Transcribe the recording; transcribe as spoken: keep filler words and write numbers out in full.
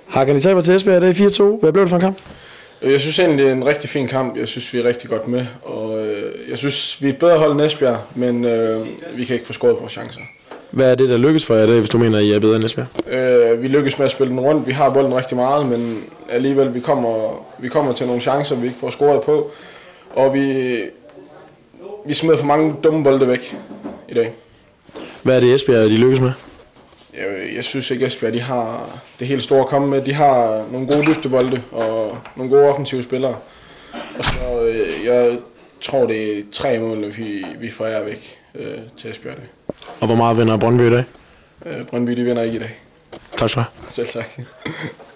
Hakan, I taber til Esbjerg, det er fire to. Hvad blev det for en kamp? Jeg synes egentlig, det er en rigtig fin kamp. Jeg synes, vi er rigtig godt med. Og øh, jeg synes, vi er et bedre hold end Esbjerg, men øh, vi kan ikke få scoret vores chancer. Hvad er det, der lykkes for jer, det, hvis du mener, I er bedre end Esbjerg? Øh, vi lykkes med at spille den rundt. Vi har bolden rigtig meget, men alligevel vi kommer, vi kommer til nogle chancer, vi ikke får scoret på. Og vi, vi smider for mange dumme bolde væk i dag. Hvad er det, Esbjerg, de lykkes med? Jeg, jeg synes ikke, at Esbjerg de har det helt store at komme med. De har nogle gode dybdebolde og nogle gode offensive spillere. Og så øh, jeg tror, det er tre mål, vi, vi forærer væk øh, til Esbjerg. Og hvor meget vinder Brøndby i dag? Øh, Brøndby de vinder ikke i dag. Tak skal du have. Selv tak.